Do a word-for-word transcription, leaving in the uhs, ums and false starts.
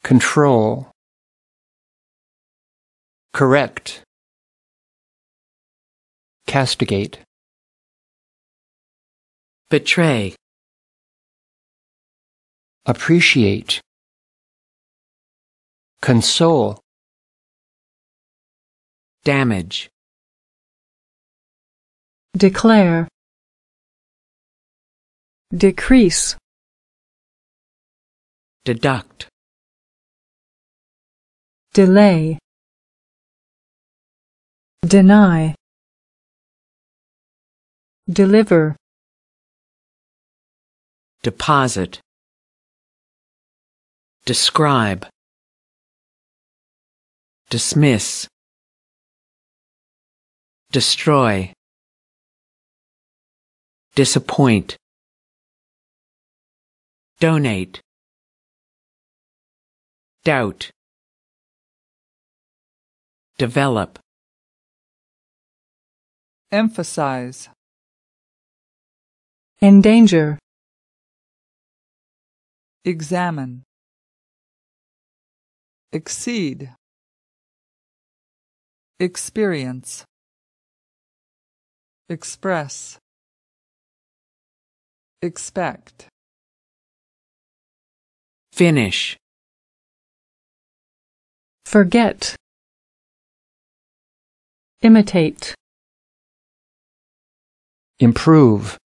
control, correct, castigate, betray, appreciate, console, damage, declare, decrease, deduct, delay, deny, deliver, deposit, describe, dismiss, destroy, disappoint, donate, doubt, develop, emphasize, endanger, examine, exceed, experience, express, expect, finish, forget, imitate, improve,